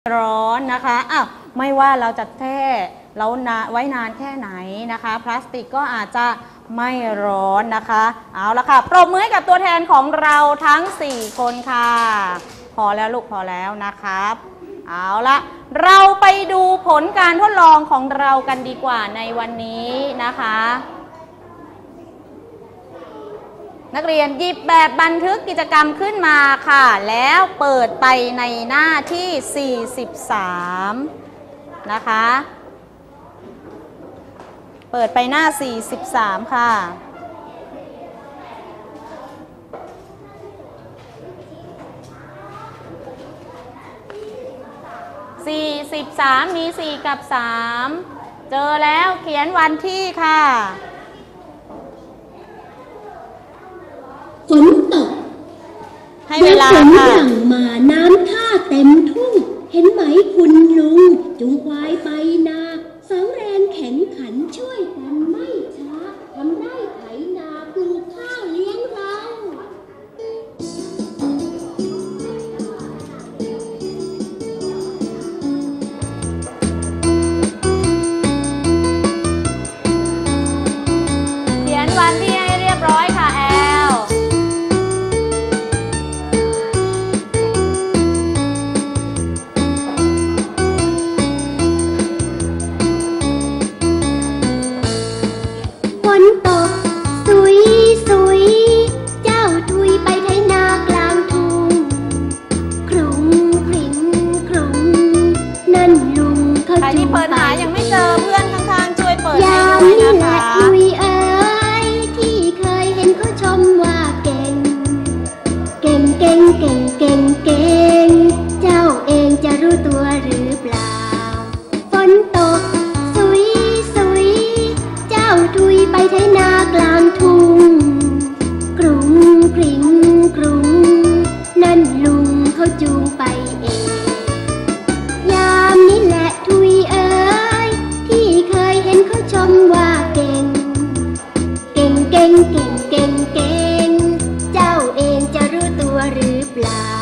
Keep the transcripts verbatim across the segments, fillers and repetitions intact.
ร้อนนะคะอ้าวไม่ว่าเราจะแช่เราไว้นานแค่ไหนนะคะพลาสติกก็อาจจะไม่ร้อนนะคะเอาละค่ะปรบมือให้กับตัวแทนของเราทั้งสี่คนค่ะพอแล้วลูกพอแล้วนะครับเอาละเราไปดูผลการทดลองของเรากันดีกว่าในวันนี้นะคะนักเรียนหยิบแบบบันทึกกิจกรรมขึ้นมาค่ะแล้วเปิดไปในหน้าที่สี่สิบสามนะคะเปิดไปหน้าสี่สิบสามค่ะสี่สิบสามมีสี่กับสามเจอแล้วเขียนวันที่ค่ะฝนตกให้เวลาค่ะฝนหลั่งมาน้ำท่าเต็มทุ่งเห็นไหมคุณลุงจุงควายไปนาสาวแรงแข็งขันช่วยกันไม่ช้าทำไร่ไถนาปลูกข้าวเลี้ยงเราเขียนวันที่ให้เรียบร้อยค่ะแอลฝนตกสุยสุยเจ้าทุยไปไถนากลางทุ่งครุงคริงครุงนั่นลุงเขาจูงไปใครที่เปิดหายังไม่เจอเพื่อนข้างๆช่วยเปิดให้ยามด้วยนี่นะแหละคะทุยเอ๋ยที่เคยเห็นเขาชมว่าเก่งเก่งเก่งเก่งเก่งเก่งเจ้าเองจะรู้ตัวหรือเปล่าฝนตกสุยสุยเจ้าทุยไปไถนากลางทุ่งกรุงกริงกรุงนั่นลุงเขาจูงไปเองยามนี้แหละทุยเอ๋ยที่เคยเห็นเขาชมว่าเก่งเก่งเก่งเก่งเก่งเก่งเจ้าเองจะรู้ตัวหรือเปล่า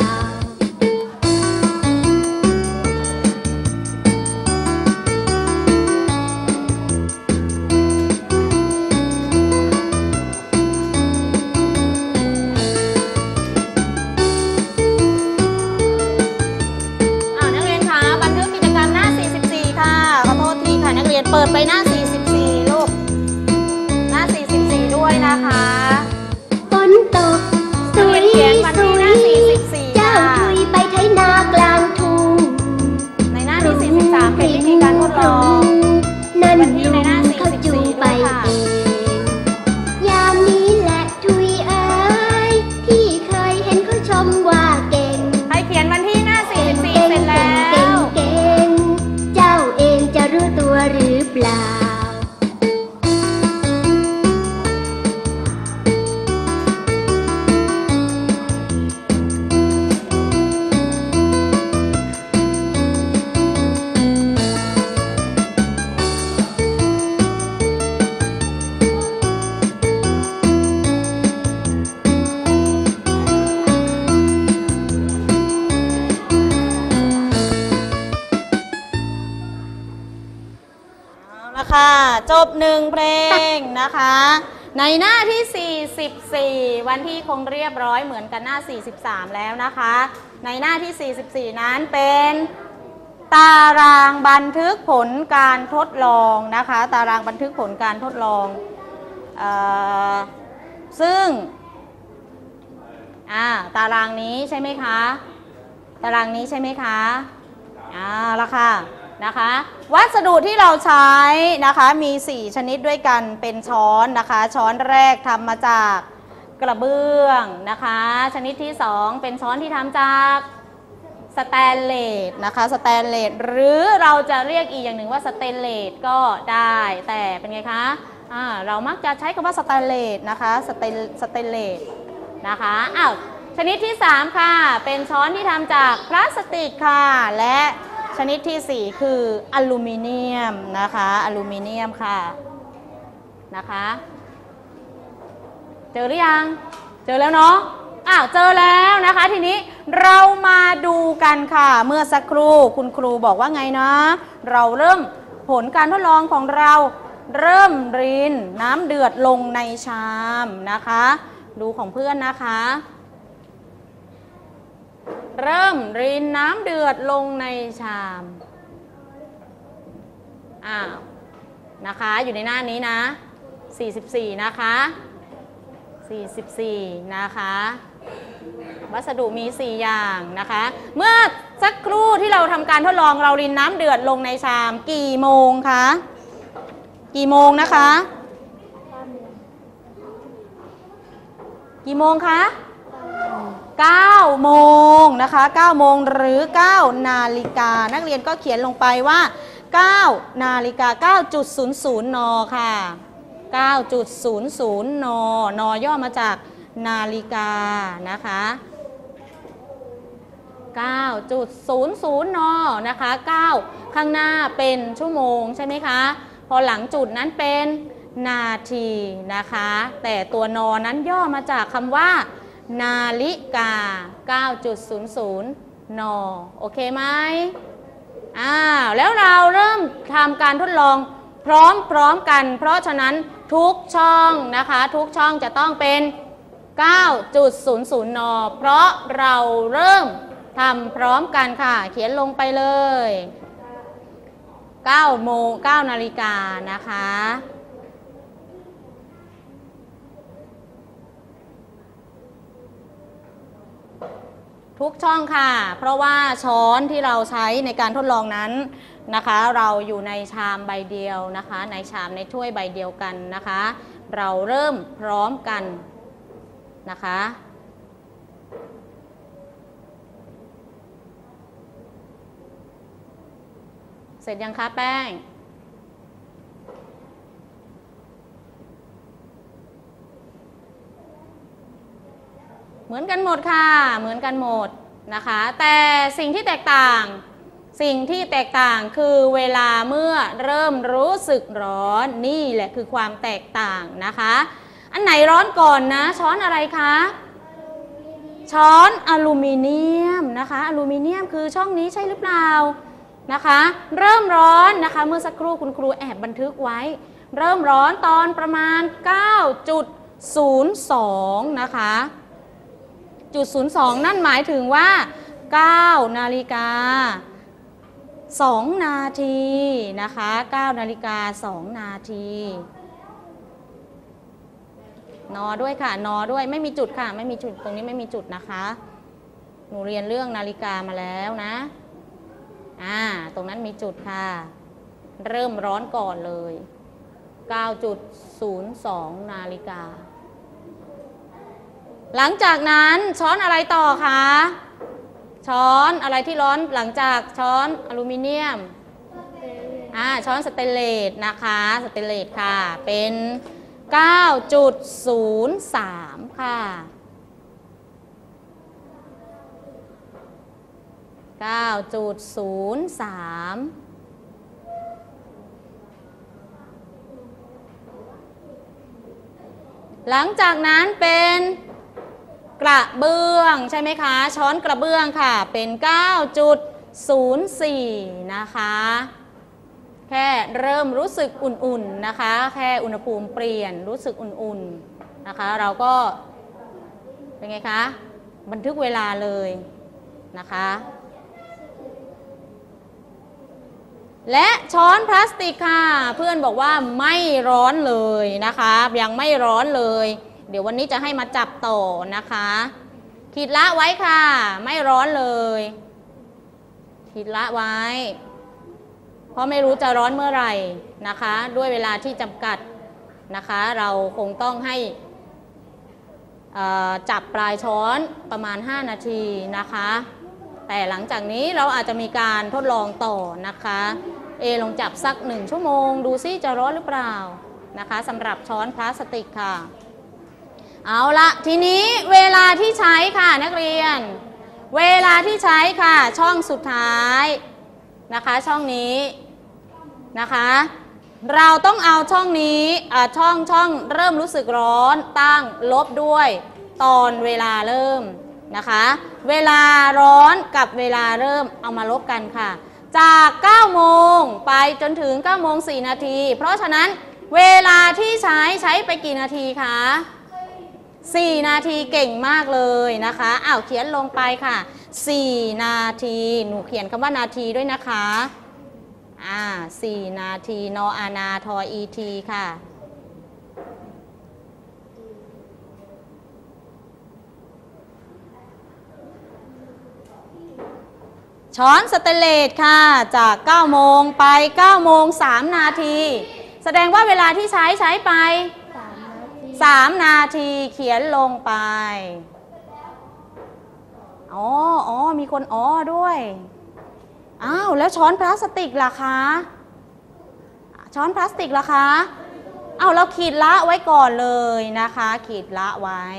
นักเรียนคะบันทึกกิจกรรมหน้าสี่สิบสี่ค่ะขอโทษทีค่ะนักเรียนเปิดไปหน้าสี่สิบสี่ลูกหน้าสี่สิบสี่ด้วยนะคะฝนตกสุยสุยเจ้าทุยไปไถนากลางทุ่งในหน้าที่สี่สิบสามเป็นวิธีการทดลองนั่นลุงเขาจูงไปเองยามนี้แหละทุยเอ๋ยที่เคยเห็นเขาชมว่าเก่งใครเขียนวันที่หน้าสี่สิบสี่เสร็จแล้วเก่งเจ้าเองจะรู้ตัวหรือเปล่าค่ะจบหนึ่งเพลงนะคะในหน้าที่สี่สิบสี่วันที่คงเรียบร้อยเหมือนกันหน้าสี่สิบสามแล้วนะคะในหน้าที่สี่สิบสี่นั้นเป็นตารางบันทึกผลการทดลองนะคะตารางบันทึกผลการทดลองเอ่อซึ่งอ่าตารางนี้ใช่ไหมคะตารางนี้ใช่ไหมคะอ่าละค่ะนะคะวัสดุที่เราใช้นะคะมีสี่ชนิดด้วยกันเป็นช้อนนะคะช้อนแรกทำมาจากกระเบื้องนะคะชนิดที่สองเป็นช้อนที่ทำจากสแตนเลสนะคะสแตนเลสหรือเราจะเรียกอีกอย่างหนึ่งว่าสเตนเลสก็ได้แต่เป็นไงคะอ่าเรามักจะใช้คำว่าสแตนเลสนะคะสเตนสเตนเลสนะคะอ้าวชนิดที่สามค่ะเป็นช้อนที่ทำจากพลาสติกค่ะและชนิดที่สี่คืออลูมิเนียมนะคะอลูมิเนียมค่ะนะคะเจอหรือยังเจอแล้วเนาะอ้าวเจอแล้วนะคะทีนี้เรามาดูกันค่ะเมื่อสักครู่คุณครูบอกว่าไงนะเราเริ่มผลการทดลองของเราเริ่มรินน้ำเดือดลงในชามนะคะดูของเพื่อนนะคะเริ่มรินน้ำเดือดลงในชามอ้าวนะคะอยู่ในหน้านี้นะสี่สิบสี่นะคะสี่สิบสี่นะคะวัสดุมีสี่อย่างนะคะเมื่อสักครู่ที่เราทำการทดลองเรารินน้ำเดือดลงในชามกี่โมงคะกี่โมงนะคะกี่โมงคะเก้าโมงนะคะเก้าโมงหรือเก้านาฬิกานักเรียนก็เขียนลงไปว่าเก้านาฬิกา เก้าจุดศูนย์ศูนย์ นค่ะเก้าจุดศูนย์ศูนย์ นนย่อมาจากนาฬิกานะคะเก้าจุดศูนย์ศูนย์ นนะคะเก้าข้างหน้าเป็นชั่วโมงใช่ไหมคะพอหลังจุดนั้นเป็นนาทีนะคะแต่ตัวนอนั้นย่อมาจากคำว่านาฬิกา เก้าจุดศูนย์ศูนย์ นโอเคไหมอ้าวแล้วเราเริ่มทำการทดลองพร้อมๆกันเพราะฉะนั้นทุกช่องนะคะทุกช่องจะต้องเป็น เก้าจุดศูนย์ศูนย์ นเพราะเราเริ่มทำพร้อมกันค่ะเขียนลงไปเลยเก้าโมงเก้านาฬิกานะคะทุกช่องค่ะเพราะว่าช้อนที่เราใช้ในการทดลองนั้นนะคะเราอยู่ในชามใบเดียวนะคะในชามในถ้วยใบเดียวกันนะคะเราเริ่มพร้อมกันนะคะเสร็จยังคะแป้งเหมือนกันหมดค่ะเหมือนกันหมดนะคะแต่สิ่งที่แตกต่างสิ่งที่แตกต่างคือเวลาเมื่อเริ่มรู้สึกร้อนนี่แหละคือความแตกต่างนะคะอันไหนร้อนก่อนนะช้อนอะไรคะช้อนอลูมิเนียมนะคะอลูมิเนียมคือช่องนี้ใช่หรือเปล่านะคะเริ่มร้อนนะคะเมื่อสักครู่คุณครูแอบบันทึกไว้เริ่มร้อนตอนประมาณ เก้าจุดศูนย์สอง นะคะจุดศูนย์สองนั่นหมายถึงว่าเก้านาฬิกาสองนาทีนะคะเก้านาฬิกาสองนาทีนอด้วยค่ะนอด้วยไม่มีจุดค่ะไม่มีจุดตรงนี้ไม่มีจุดนะคะหนูเรียนเรื่องนาฬิกามาแล้วนะอ่าตรงนั้นมีจุดค่ะเริ่มร้อนก่อนเลย เก้าจุดศูนย์สอง นาฬิกาหลังจากนั้นช้อนอะไรต่อคะช้อนอะไรที่ร้อนหลังจากช้อนอลูมิเนียมอ่าช้อนสเตนเลสนะคะสเตนเลสค่ะเป็น เก้าจุดศูนย์สาม ค่ะ เก้าจุดศูนย์สาม หลังจากนั้นเป็นกระเบื้องใช่ไหมคะช้อนกระเบื้องค่ะเป็น เก้าจุดศูนย์สี่ นะคะแค่เริ่มรู้สึกอุ่นๆนะคะแค่อุณหภูมิเปลี่ยนรู้สึกอุ่นๆนะคะเราก็เป็นไงคะบันทึกเวลาเลยนะคะและช้อนพลาสติกค่ะเพื่อนบอกว่าไม่ร้อนเลยนะคะยังไม่ร้อนเลยเดี๋ยววันนี้จะให้มาจับต่อนะคะขีดละไว้ค่ะไม่ร้อนเลยขีดละไว้เพราะไม่รู้จะร้อนเมื่อไหร่นะคะด้วยเวลาที่จำกัดนะคะเราคงต้องให้จับปลายช้อนประมาณห้านาทีนะคะแต่หลังจากนี้เราอาจจะมีการทดลองต่อนะคะเอลองจับสักหนึ่งชั่วโมงดูซิจะร้อนหรือเปล่านะคะสำหรับช้อนพลาสติกค่ะเอาละทีนี้เวลาที่ใช้ค่ะนักเรียนเวลาที่ใช้ค่ะช่องสุดท้ายนะคะช่องนี้นะคะเราต้องเอาช่องนี้ช่องช่องเริ่มรู้สึกร้อนตั้งลบด้วยตอนเวลาเริ่มนะคะเวลาร้อนกับเวลาเริ่มเอามาลบกันค่ะจากเก้าโมงไปจนถึงเก้าโมงสี่นาทีเพราะฉะนั้นเวลาที่ใช้ใช้ไปกี่นาทีคะสี่นาทีเก่งมากเลยนะคะอ้าวเขียนลงไปค่ะสี่นาทีหนูเขียนคำว่านาทีด้วยนะคะอ่าสี่นาทีนออานาทออีทีค่ะช้อนสเตนเลสค่ะจากเก้าโมงไปเก้าโมงสามนาทีแสดงว่าเวลาที่ใช้ใช้ไปสามนาทีเขียนลงไปอ๋ออ๋อมีคนอ๋อด้วยอ้าวแล้วช้อนพลาสติกล่ะคะช้อนพลาสติกล่ะคะอ้าวเราขีดละไว้ก่อนเลยนะคะขีดละไว้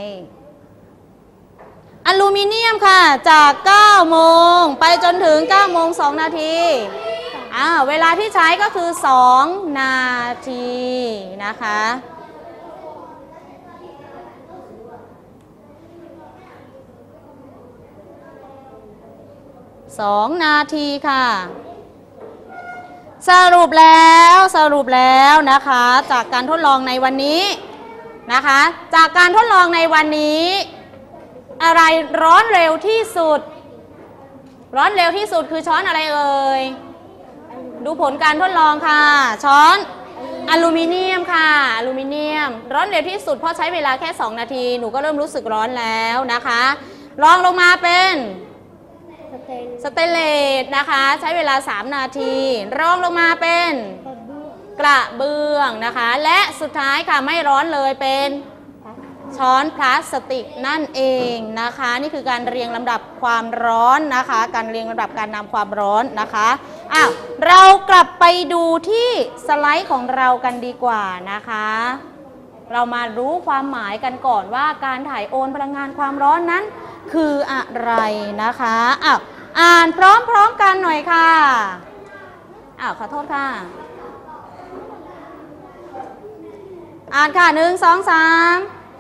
อลูมิเนียมค่ะจากเก้าโมงไปจนถึงเก้าโมงสองนาทีอ้าวเวลาที่ใช้ก็คือสองนาทีนะคะสองนาทีค่ะสรุปแล้วสรุปแล้วนะคะจากการทดลองในวันนี้นะคะจากการทดลองในวันนี้อะไรร้อนเร็วที่สุดร้อนเร็วที่สุดคือช้อนอะไรเอ่ยดูผลการทดลองค่ะช้อนอลูมิเนียมค่ะอลูมิเนียมร้อนเร็วที่สุดเพราะใช้เวลาแค่สองนาทีหนูก็เริ่มรู้สึกร้อนแล้วนะคะรองลงมาเป็นสเตนเลสนะคะใช้เวลาสามนาทีรองลงมาเป็นกระเบื้องนะคะและสุดท้ายค่ะไม่ร้อนเลยเป็นช้อนพลาสติกนั่นเองนะคะนี่คือการเรียงลำดับความร้อนนะคะการเรียงลำดับการนำความร้อนนะคะอ้าวเรากลับไปดูที่สไลด์ของเรากันดีกว่านะคะเรามารู้ความหมายกันก่อนว่าการถ่ายโอนพลังงานความร้อนนั้นคืออะไรนะคะอ้าวอ่านพร้อมๆกันหน่อยค่ะอ้าวขอโทษค่ะอ่านค่ะหนึ่งสองสาม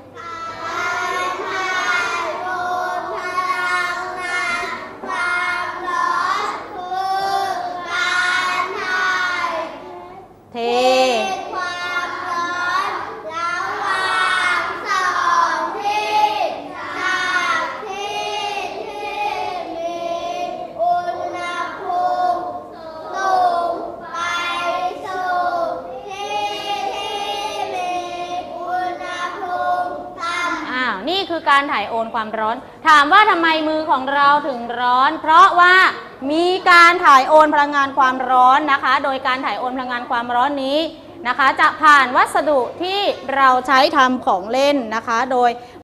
เทความร้อนระหว่างสองที่จากที่ที่มีอุณหภูมิสูงไปสู่ที่ที่มีอุณหภูมิต่ำอ้าวนี่คือการถ่ายโอนความร้อนถามว่าทำไมมือของเราถึงร้อนเพราะว่ามีการถ่ายโอนพลังงานความร้อนนะคะโดยการถ่ายโอนพลังงานความร้อนนี้นะคะจะผ่านวัสดุที่เราใช้ทำของเล่นนะคะโดย